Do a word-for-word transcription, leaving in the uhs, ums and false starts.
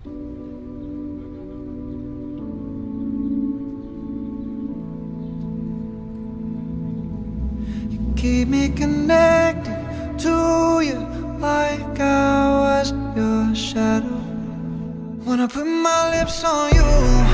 Keep me connected to you like I was your shadow. When I put my lips on you,